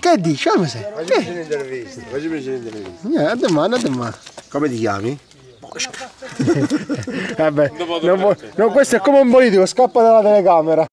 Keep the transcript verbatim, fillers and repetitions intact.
Che dici? Come sei? Facciamoci un'intervista, facciamoci un'intervista. Eh, a domani, a domani. Come ti chiami? Vabbè, non, non, questo è come un politico, scappa dalla telecamera.